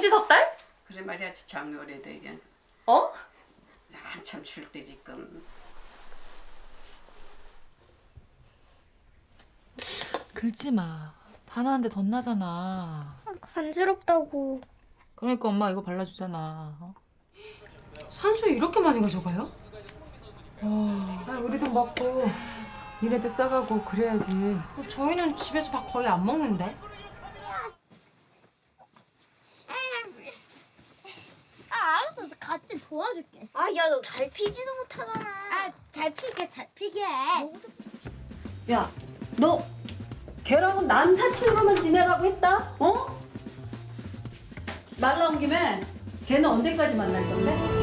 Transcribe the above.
홍지석 딸? 그래 말이야 참 오래되게. 어? 한참 줄 때 지금. 긁지 마. 다 나는데 덧나잖아. 간지럽다고. 그러니까 엄마 이거 발라주잖아. 어? 산소에 이렇게 많이 가져가요? 와, 우리도 먹고 니네도 싸가고 그래야지. 저희는 집에서 밥 거의 안 먹는데. 알았어. 같이 도와줄게. 야, 너 잘 피지도 못하잖아. 잘 피게. 야, 너 걔랑은 남사친으로만 지내라고 했다? 어? 말 나온 김에 걔는 언제까지 만날 건데?